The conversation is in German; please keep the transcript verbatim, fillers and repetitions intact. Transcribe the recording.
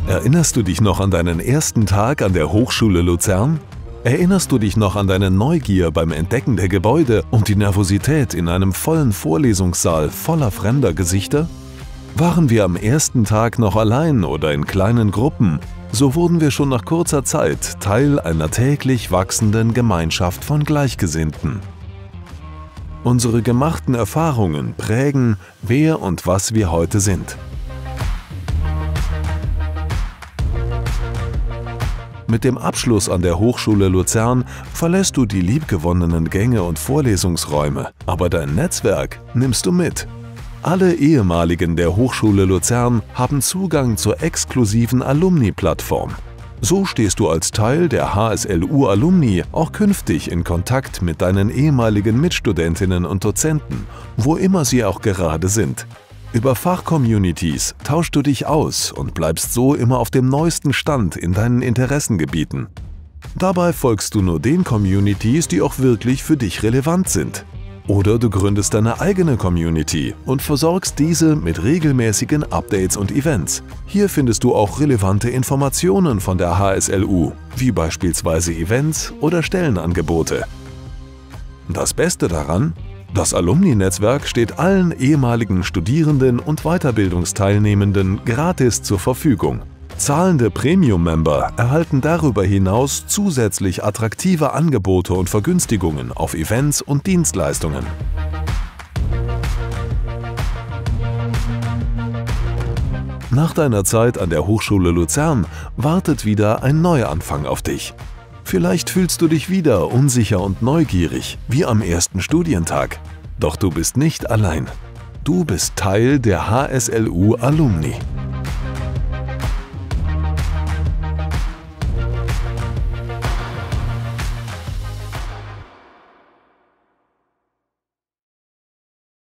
Erinnerst du dich noch an deinen ersten Tag an der Hochschule Luzern? Erinnerst du dich noch an deine Neugier beim Entdecken der Gebäude und die Nervosität in einem vollen Vorlesungssaal voller fremder Gesichter? Waren wir am ersten Tag noch allein oder in kleinen Gruppen, so wurden wir schon nach kurzer Zeit Teil einer täglich wachsenden Gemeinschaft von Gleichgesinnten. Unsere gemachten Erfahrungen prägen, wer und was wir heute sind. Mit dem Abschluss an der Hochschule Luzern verlässt du die liebgewonnenen Gänge und Vorlesungsräume, aber dein Netzwerk nimmst du mit. Alle Ehemaligen der Hochschule Luzern haben Zugang zur exklusiven Alumni-Plattform. So stehst du als Teil der H S L U-Alumni auch künftig in Kontakt mit deinen ehemaligen Mitstudentinnen und Dozenten, wo immer sie auch gerade sind. Über Fachcommunities tauschst du dich aus und bleibst so immer auf dem neuesten Stand in deinen Interessengebieten. Dabei folgst du nur den Communities, die auch wirklich für dich relevant sind. Oder du gründest deine eigene Community und versorgst diese mit regelmäßigen Updates und Events. Hier findest du auch relevante Informationen von der H S L U, wie beispielsweise Events oder Stellenangebote. Das Beste daran? Das Alumni-Netzwerk steht allen ehemaligen Studierenden und Weiterbildungsteilnehmenden gratis zur Verfügung. Zahlende Premium-Member erhalten darüber hinaus zusätzlich attraktive Angebote und Vergünstigungen auf Events und Dienstleistungen. Nach deiner Zeit an der Hochschule Luzern wartet wieder ein Neuanfang auf dich. Vielleicht fühlst du dich wieder unsicher und neugierig, wie am ersten Studientag. Doch du bist nicht allein. Du bist Teil der H S L U-Alumni.